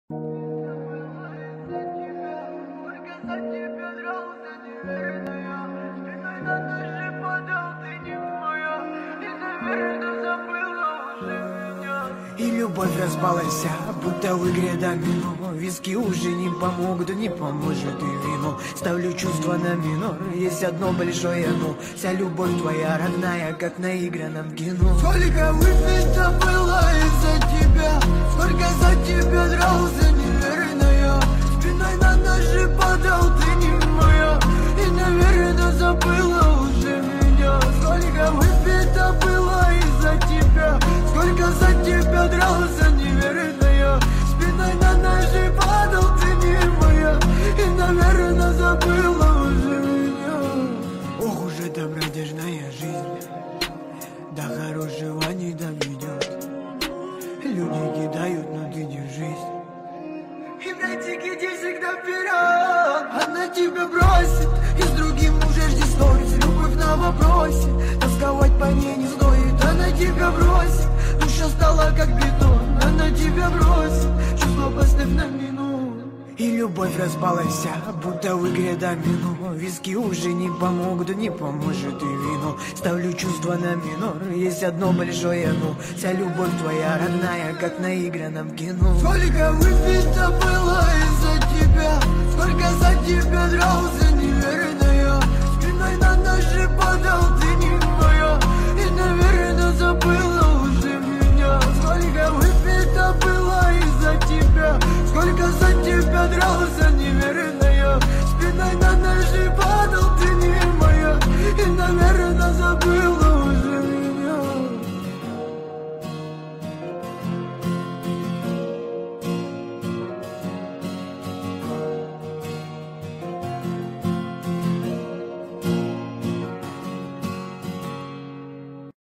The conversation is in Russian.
И любовь распалась, будто в игре домино. Виски уже не помогут, не поможет и вино. Ставлю чувства на минор, есть одно большое но. Вся любовь твоя родная, как на наигранном кино. Сколько выпито было из-за тебя, сколько за тебя дрался, неверная. Спиной на ножи падал, ты не моя. И, наверное, забыла уже меня. Сколько выпито было из-за тебя, сколько за тебя дрался, неверная. Спиной на ножи падал, ты не моя. И, наверное, забыла уже меня. Ох уж эта бродяжная жизнь, до хорошего не доведет. Люди кидают, но ты держись. И братик, иди всегда вперед. Она тебя бросит, и с другим уже жди сторис. Любовь на вопросе, тосковать по ней не стоит. Она тебя бросит, душа стала как бетон. Она тебя бросит, чувство поставь на минуту. И любовь распалась, будто в игре домино. Виски уже не помогут, не поможет и вино. Ставлю чувства на минор, есть одно большое но. Вся любовь твоя родная, как на наигранном кино. Сколько выпито было из-за тебя, сколько за тебя дрался,